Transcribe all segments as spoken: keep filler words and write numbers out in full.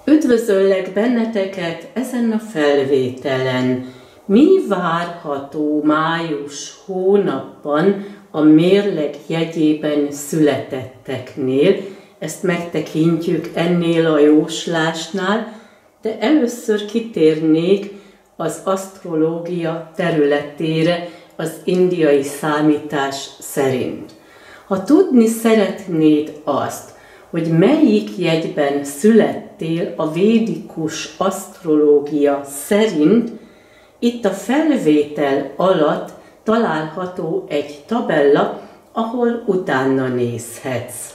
Üdvözöllek benneteket ezen a felvételen. Mi várható május hónapban a mérleg jegyében születetteknél? Ezt megtekintjük ennél a jóslásnál, de először kitérnék az asztrológia területére az indiai számítás szerint. Ha tudni szeretnéd azt, hogy melyik jegyben születtél a védikus asztrológia szerint, itt a felvétel alatt található egy tabella, ahol utána nézhetsz.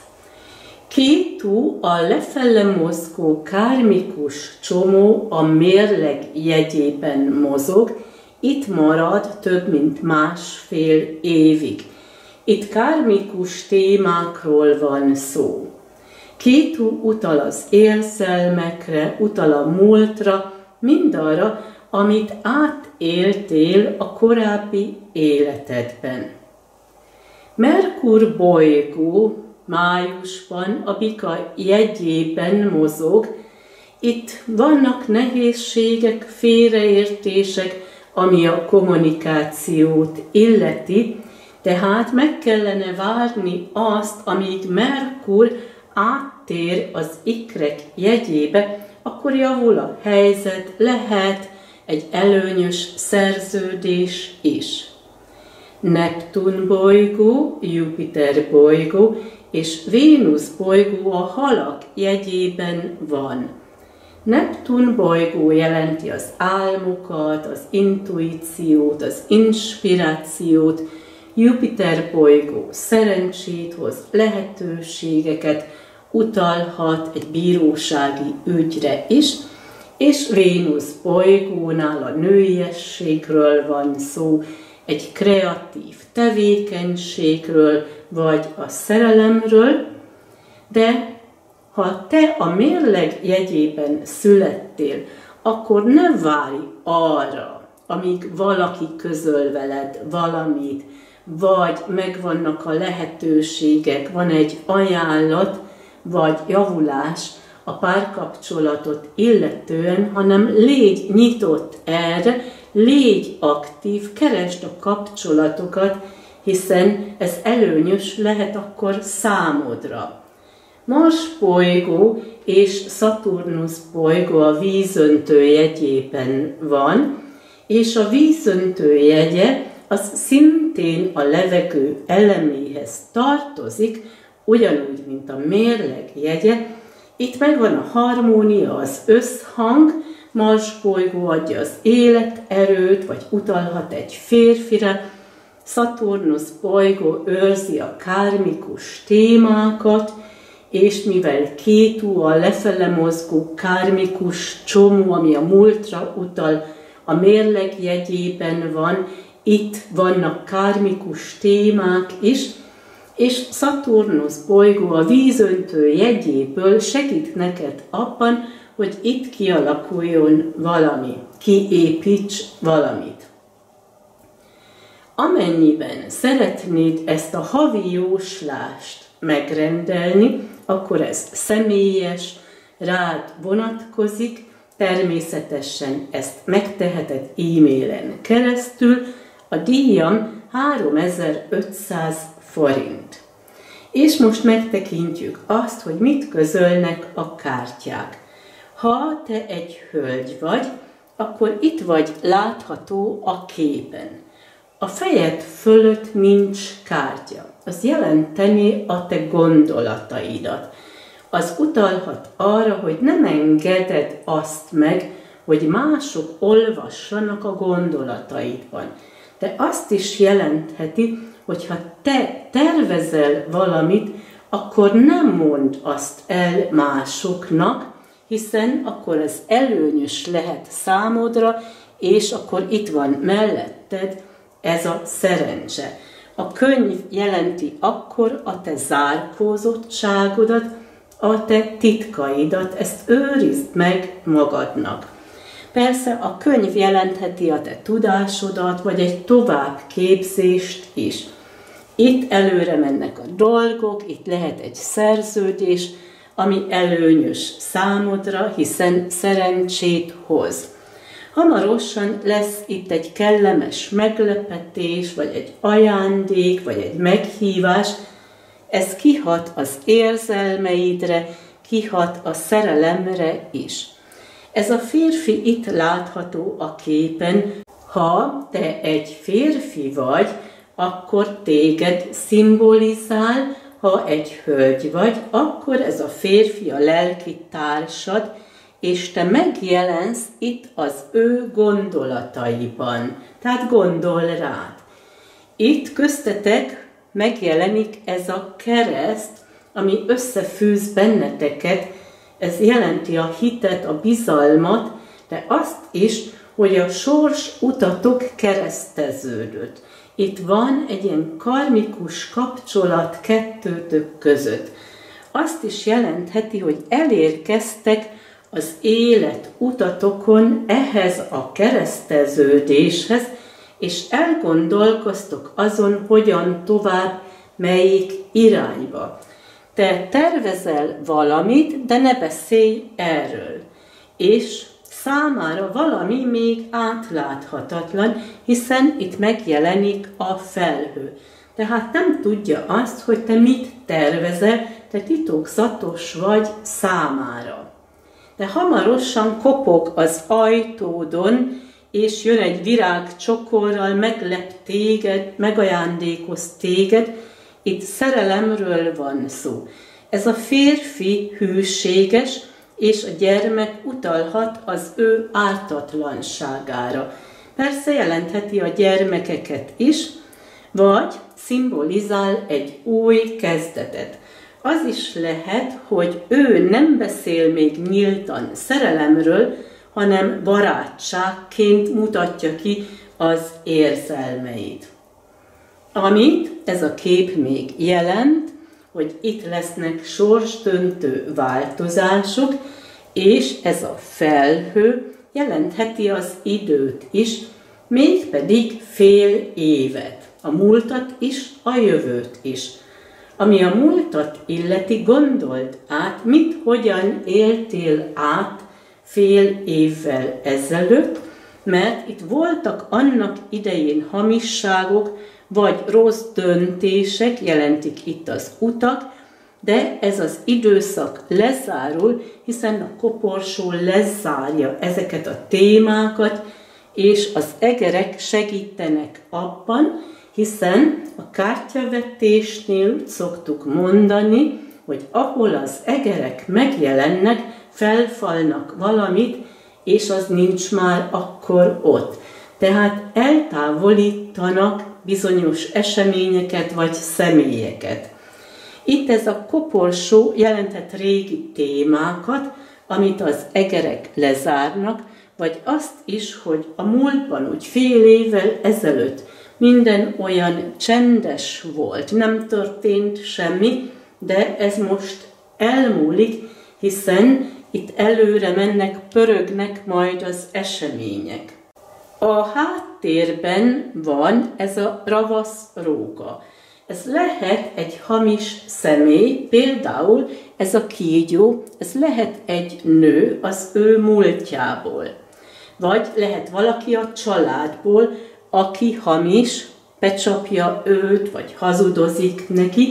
Kétu a lefele mozgó kármikus csomó a mérleg jegyében mozog, itt marad több mint másfél évig. Itt kármikus témákról van szó. Kétu utal az érzelmekre, utal a múltra, mindarra, amit átéltél a korábbi életedben. Merkur bolygó májusban a bika jegyében mozog, itt vannak nehézségek, félreértések, ami a kommunikációt illeti, tehát meg kellene várni azt, amíg Merkur áttér az ikrek jegyébe, akkor javul a helyzet, lehet egy előnyös szerződés is. Neptun bolygó, Jupiter bolygó és Vénusz bolygó a halak jegyében van. Neptun bolygó jelenti az álmokat, az intuíciót, az inspirációt, Jupiter bolygó szerencsét hoz, lehetőségeket, utalhat egy bírósági ügyre is, és Vénusz bolygónál a nőiességről van szó, egy kreatív tevékenységről, vagy a szerelemről, de ha te a mérleg jegyében születtél, akkor ne várj arra, amíg valaki közöl veled valamit, vagy megvannak a lehetőségek, van egy ajánlat, vagy javulás a párkapcsolatot illetően, hanem légy nyitott erre, légy aktív, keresd a kapcsolatokat, hiszen ez előnyös lehet akkor számodra. Mars bolygó és Szaturnusz bolygó a vízöntő jegyében van, és a vízöntő jegye az szintén a levegő eleméhez tartozik, ugyanúgy, mint a mérleg jegye. Itt megvan a harmónia, az összhang, Mars bolygó adja az életerőt, vagy utalhat egy férfire, Szaturnusz bolygó őrzi a kármikus témákat, és mivel Kétu a lefele mozgó kármikus csomó, ami a múltra utal, a mérleg jegyében van, itt vannak kármikus témák is, és Szaturnusz bolygó a vízöntő jegyéből segít neked abban, hogy itt kialakuljon valami, kiépíts valamit. Amennyiben szeretnéd ezt a havi jóslást megrendelni, akkor ez személyes, rád vonatkozik, természetesen ezt megteheted e-mailen keresztül, a díjam háromezer-ötszáz forint. És most megtekintjük azt, hogy mit közölnek a kártyák. Ha te egy hölgy vagy, akkor itt vagy látható a képen. A fejed fölött nincs kártya. Az jelenteni a te gondolataidat. Az utalhat arra, hogy nem engeded azt meg, hogy mások olvassanak a gondolataidban. De azt is jelentheti, hogy ha te tervezel valamit, akkor nem mondd azt el másoknak, hiszen akkor ez előnyös lehet számodra, és akkor itt van melletted ez a szerencse. A könyv jelenti akkor a te zárkózottságodat, a te titkaidat, ezt őrizd meg magadnak. Persze a könyv jelentheti a te tudásodat, vagy egy továbbképzést is. Itt előre mennek a dolgok, itt lehet egy szerződés, ami előnyös számodra, hiszen szerencsét hoz. Hamarosan lesz itt egy kellemes meglepetés, vagy egy ajándék, vagy egy meghívás. Ez kihat az érzelmeidre, kihat a szerelemre is. Ez a férfi itt látható a képen. Ha te egy férfi vagy, akkor téged szimbolizál, ha egy hölgy vagy, akkor ez a férfi a lelki társad, és te megjelensz itt az ő gondolataiban, tehát gondol rád. Itt köztetek megjelenik ez a kereszt, ami összefűz benneteket, ez jelenti a hitet, a bizalmat, de azt is, hogy a sors utatok kereszteződött. Itt van egy ilyen karmikus kapcsolat kettőtök között. Azt is jelentheti, hogy elérkeztek az élet utatokon ehhez a kereszteződéshez, és elgondolkoztok azon, hogyan tovább, melyik irányba. Te tervezel valamit, de ne beszélj erről. És számára valami még átláthatatlan, hiszen itt megjelenik a felhő. Tehát nem tudja azt, hogy te mit tervezel, te titokzatos vagy számára. De hamarosan kopog az ajtódon, és jön egy virágcsokorral, meglep téged, megajándékoz téged. Itt szerelemről van szó. Ez a férfi hűséges, és a gyermek utalhat az ő ártatlanságára. Persze jelentheti a gyermekeket is, vagy szimbolizál egy új kezdetet. Az is lehet, hogy ő nem beszél még nyíltan szerelemről, hanem barátságként mutatja ki az érzelmeit. Amit ez a kép még jelent, hogy itt lesznek sorsdöntő változások, és ez a felhő jelentheti az időt is, mégpedig fél évet, a múltat is, a jövőt is. Ami a múltat illeti, gondold át, mit, hogyan éltél át fél évvel ezelőtt, mert itt voltak annak idején hamisságok, vagy rossz döntések, jelentik itt az utak, de ez az időszak lezárul, hiszen a koporsó lezárja ezeket a témákat, és az egerek segítenek abban, hiszen a kártyavetésnél szoktuk mondani, hogy ahol az egerek megjelennek, felfalnak valamit, és az nincs már akkor ott. Tehát eltávolítanak bizonyos eseményeket vagy személyeket. Itt ez a koporsó jelentett régi témákat, amit az egerek lezárnak, vagy azt is, hogy a múltban, úgy fél évvel ezelőtt minden olyan csendes volt, nem történt semmi, de ez most elmúlik, hiszen itt előre mennek, pörögnek majd az események. A háttérben van ez a ravasz róka. Ez lehet egy hamis személy, például ez a kígyó, ez lehet egy nő az ő múltjából. Vagy lehet valaki a családból, aki hamis, becsapja őt, vagy hazudozik neki,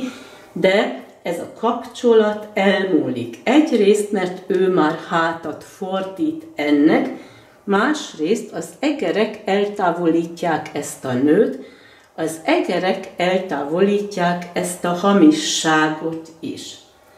de ez a kapcsolat elmúlik. Egyrészt, mert ő már hátat fordít ennek, másrészt az egerek eltávolítják ezt a nőt, az egerek eltávolítják ezt a hamisságot is.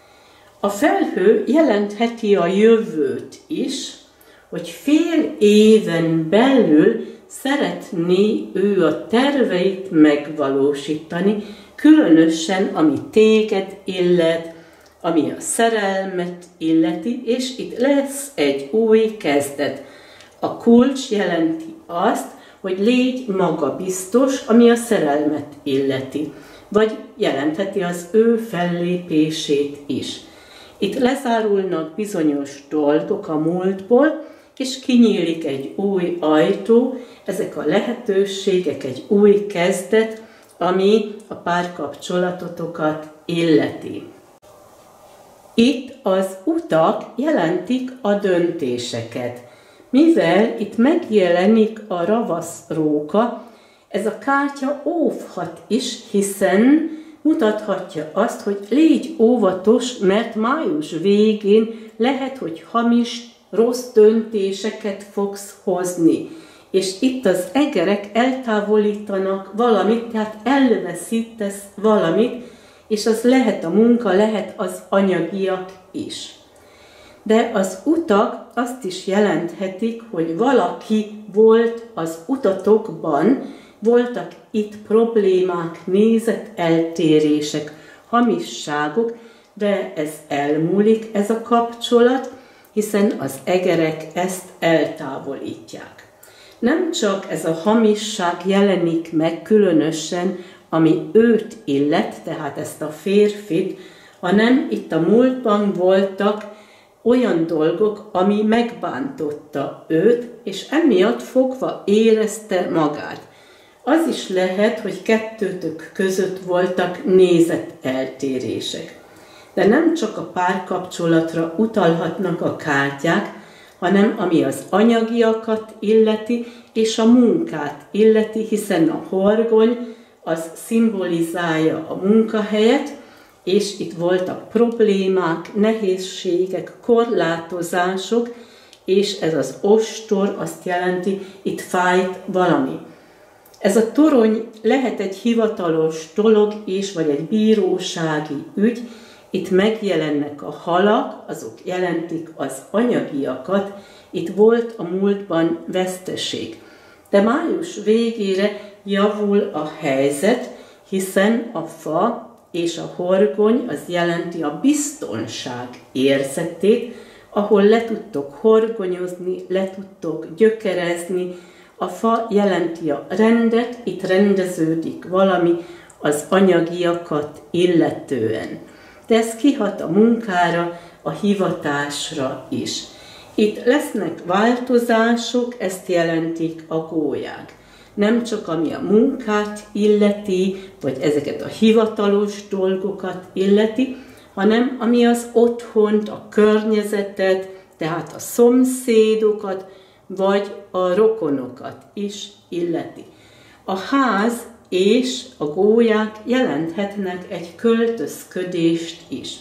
A felhő jelentheti a jövőt is, hogy fél éven belül szeretné ő a terveit megvalósítani, különösen ami téged illet, ami a szerelmet illeti, és itt lesz egy új kezdet. A kulcs jelenti azt, hogy légy magabiztos, ami a szerelmet illeti, vagy jelentheti az ő fellépését is. Itt lezárulnak bizonyos dolgok a múltból, és kinyílik egy új ajtó, ezek a lehetőségek, egy új kezdet, ami a párkapcsolatotokat illeti. Itt az utak jelentik a döntéseket. Mivel itt megjelenik a ravasz róka, ez a kártya óvhat is, hiszen mutathatja azt, hogy légy óvatos, mert május végén lehet, hogy hamis, rossz döntéseket fogsz hozni. És itt az egerek eltávolítanak valamit, tehát elveszítesz valamit, és az lehet a munka, lehet az anyagiak is. De az utak azt is jelenthetik, hogy valaki volt az utatokban, voltak itt problémák, nézeteltérések, hamisságok, de ez elmúlik, ez a kapcsolat, hiszen az egerek ezt eltávolítják. Nem csak ez a hamisság jelenik meg különösen, ami őt illet, tehát ezt a férfit, hanem itt a múltban voltak olyan dolgok, ami megbántotta őt, és emiatt fogva érezte magát. Az is lehet, hogy kettőtök között voltak nézeteltérések. De nem csak a párkapcsolatra utalhatnak a kártyák, hanem ami az anyagiakat illeti, és a munkát illeti, hiszen a horgony az szimbolizálja a munkahelyet, és itt voltak problémák, nehézségek, korlátozások, és ez az ostor azt jelenti, itt fájt valami. Ez a torony lehet egy hivatalos dolog is, vagy egy bírósági ügy, itt megjelennek a halak, azok jelentik az anyagiakat, itt volt a múltban veszteség. De május végére javul a helyzet, hiszen a fa és a horgony az jelenti a biztonság érzetét, ahol le tudtok horgonyozni, le tudtok gyökerezni. A fa jelenti a rendet, itt rendeződik valami az anyagiakat illetően. De ez kihat a munkára, a hivatásra is. Itt lesznek változások, ezt jelentik a gólyák. Nem csak ami a munkát illeti, vagy ezeket a hivatalos dolgokat illeti, hanem ami az otthont, a környezetet, tehát a szomszédokat, vagy a rokonokat is illeti. A ház és a gólyák jelenthetnek egy költözködést is.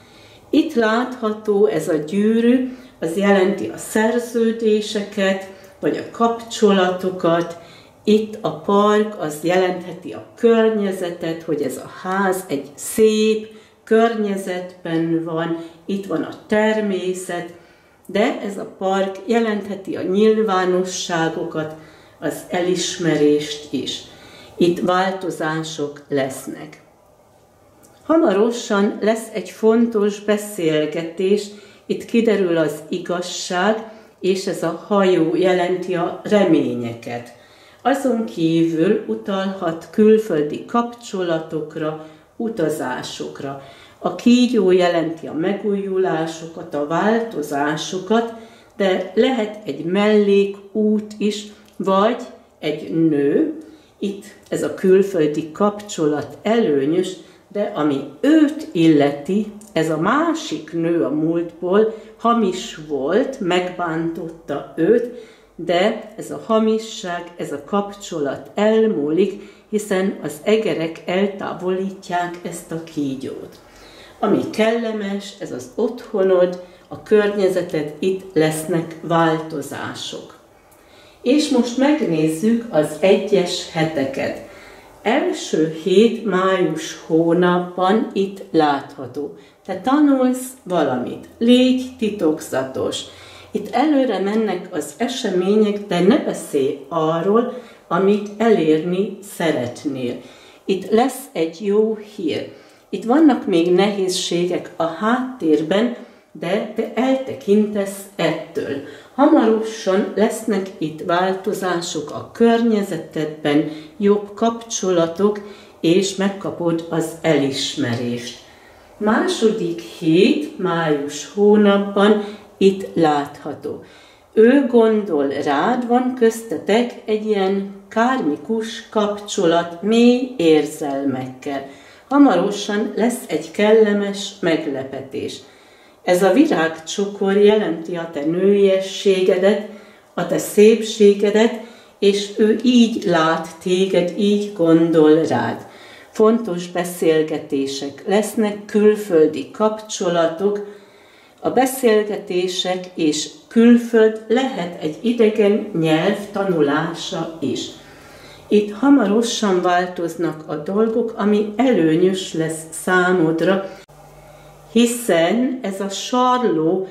Itt látható ez a gyűrű, az jelenti a szerződéseket, vagy a kapcsolatokat. Itt a park, az jelentheti a környezetet, hogy ez a ház egy szép környezetben van, itt van a természet, de ez a park jelentheti a nyilvánosságokat, az elismerést is. Itt változások lesznek. Hamarosan lesz egy fontos beszélgetés, itt kiderül az igazság, és ez a hajó jelenti a reményeket. Azon kívül utalhat külföldi kapcsolatokra, utazásokra. A kígyó jelenti a megújulásokat, a változásokat, de lehet egy mellékút is, vagy egy nő. Itt ez a külföldi kapcsolat előnyös, de ami őt illeti, ez a másik nő a múltból hamis volt, megbántotta őt, de ez a hamisság, ez a kapcsolat elmúlik, hiszen az egerek eltávolítják ezt a kígyót. Ami kellemes, ez az otthonod, a környezeted, itt lesznek változások. És most megnézzük az egyes heteket. Első hét május hónapban itt látható. Te tanulsz valamit, légy titokzatos. Itt előre mennek az események, de ne beszélj arról, amit elérni szeretnél. Itt lesz egy jó hír. Itt vannak még nehézségek a háttérben, de te eltekintesz ettől. Hamarosan lesznek itt változások a környezetedben, jobb kapcsolatok, és megkapod az elismerést. Második hét, május hónapban itt látható. Ő gondol rád, van köztetek egy ilyen kármikus kapcsolat, mély érzelmekkel. Hamarosan lesz egy kellemes meglepetés. Ez a virágcsokor jelenti a te nőiességedet, a te szépségedet, és ő így lát téged, így gondol rád. Fontos beszélgetések lesznek, külföldi kapcsolatok. A beszélgetések és külföld lehet egy idegen nyelv tanulása is. Itt hamarosan változnak a dolgok, ami előnyös lesz számodra, hiszen ez a sarló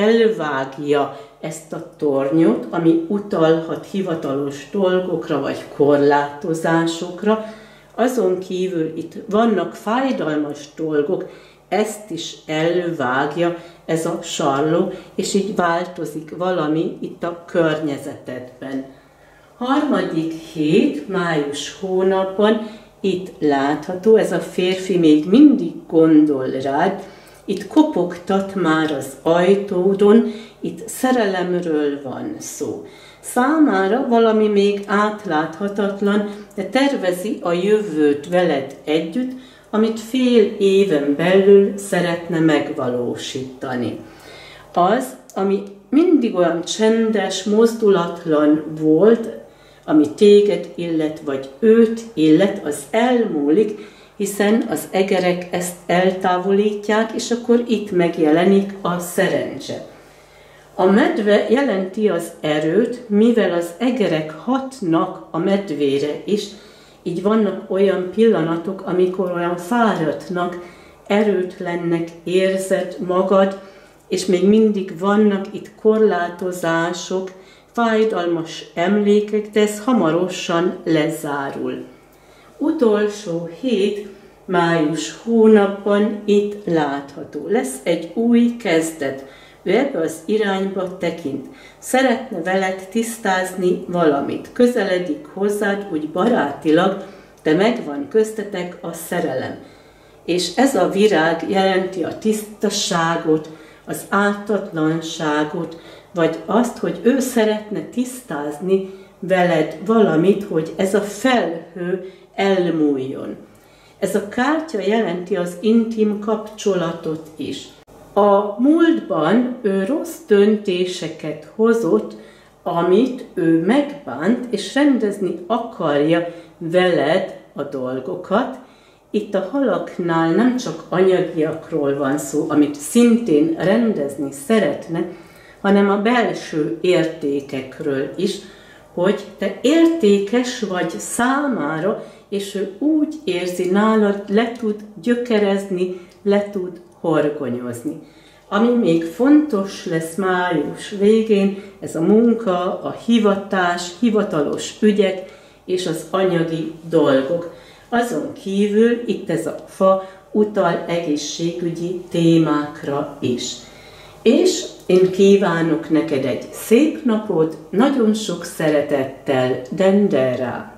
elvágja ezt a tornyot, ami utalhat hivatalos dolgokra vagy korlátozásokra. Azon kívül itt vannak fájdalmas dolgok, ezt is elvágja ez a sarló, és így változik valami itt a környezetedben. Harmadik hét, május hónapban itt látható, ez a férfi még mindig gondol rád, itt kopogtat már az ajtódon, itt szerelemről van szó. Számára valami még átláthatatlan, de tervezi a jövőt veled együtt, amit fél éven belül szeretne megvalósítani. Az, ami mindig olyan csendes, mozdulatlan volt, ami téged illet, vagy őt illet, az elmúlik, hiszen az egerek ezt eltávolítják, és akkor itt megjelenik a szerencse. A medve jelenti az erőt, mivel az egerek hatnak a medvére is, így vannak olyan pillanatok, amikor olyan fáradtnak, erőtlennek érzed magad, és még mindig vannak itt korlátozások, fájdalmas emlékek, de ez hamarosan lezárul. Utolsó hét, május hónapban itt látható. Lesz egy új kezdet. Ő ebbe az irányba tekint. Szeretne veled tisztázni valamit. Közeledik hozzád úgy barátilag, de megvan köztetek a szerelem. És ez a virág jelenti a tisztaságot, az ártatlanságot, vagy azt, hogy ő szeretne tisztázni veled valamit, hogy ez a felhő elmúljon. Ez a kártya jelenti az intim kapcsolatot is. A múltban ő rossz döntéseket hozott, amit ő megbánt, és rendezni akarja veled a dolgokat. Itt a halaknál nem csak anyagiakról van szó, amit szintén rendezni szeretne, hanem a belső értékekről is, hogy te értékes vagy számára, és ő úgy érzi nálad, le tud gyökerezni, le tud horgonyozni. Ami még fontos lesz május végén, ez a munka, a hivatás, hivatalos ügyek és az anyagi dolgok. Azon kívül itt ez a fa utal egészségügyi témákra is. És én kívánok neked egy szép napot, nagyon sok szeretettel, Dendera!